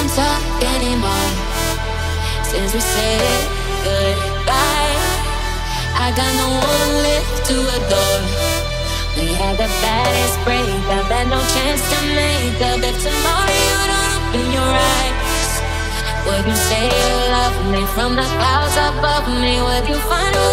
talk anymore since we said goodbye. I got no one left to adore. We had the baddest breakup, had no chance to make up. If tomorrow you don't open your eyes, would you say you love me from the clouds above me? Would you find a